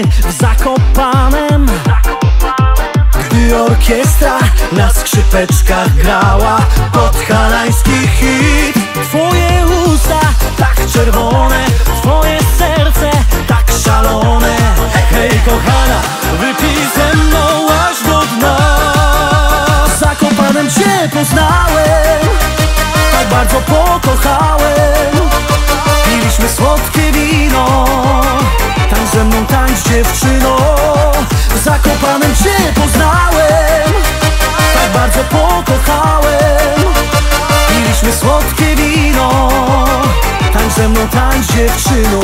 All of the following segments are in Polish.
czerwony w Zakopanem, gdy orkiestra na skrzypeczkach grała podhalański hit. Twoje usta tak czerwone, twoje serce tak szalone. Hej kochana, wypij ze mną aż do dna. W Zakopanem cię poznałem, tak bardzo pokochałem. Piliśmy słodkie wino, tańcz ze mną, tańcz dziewczyno. W Zakopanem cię poznałem, tak bardzo pokochałem. Piliśmy słodkie wino, tańcz ze mną, tańcz dziewczyno.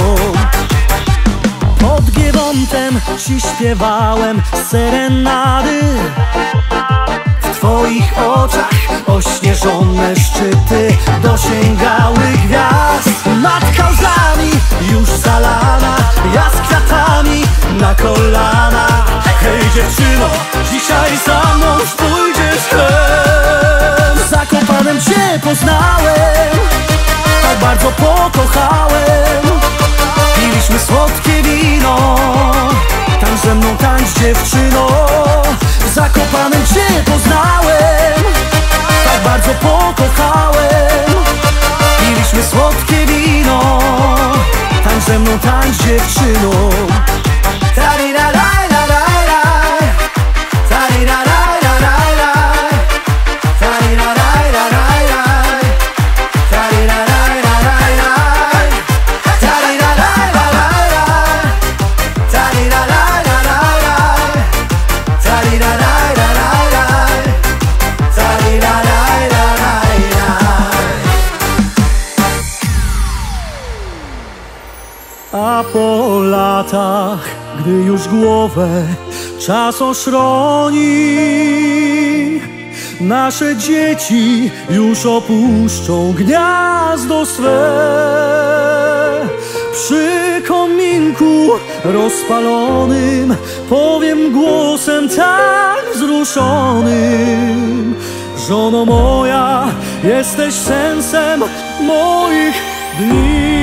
Pod Giewontem ci śpiewałem serenady. W twoich oczach ośnieżone szczyty dosięgały gwiazd. Nad kałzami już zalana, ja z kwiatami na kolanach. Hej dziewczyno, dzisiaj za mną pójdziesz chleb. W Zakopanem cię poznałem, tak bardzo pokochałem. Piliśmy słodkie wino, tańcz ze mną, tańcz dziewczyno. W Zakopanem cię poznałem, tak bardzo pokochałem. Piliśmy słodkie wino, tańcz ze mną, tańcz dziewczyno. A po latach, gdy już głowę czas oszroni, nasze dzieci już opuszczą gniazdo swe. Przy kominku rozpalonym powiem głosem tak wzruszonym: żono moja, jesteś sensem moich dni.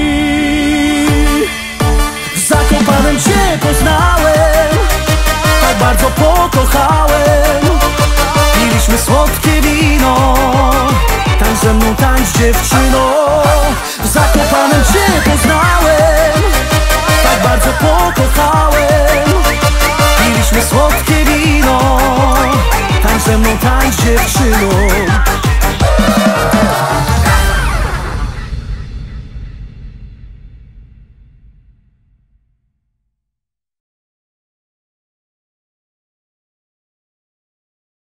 W Zakopanem cię poznałem, tak bardzo pokochałem. Piliśmy słodkie wino, tańcz ze mną, tańcz dziewczyno. W Zakopanem cię poznałem, tak bardzo pokochałem. Piliśmy słodkie wino, tańcz ze mną, tańcz dziewczyno.